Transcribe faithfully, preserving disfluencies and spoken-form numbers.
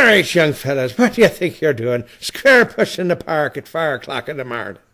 All right, young fellas, what do you think you're doing? Square push in the park at four o'clock in the morning.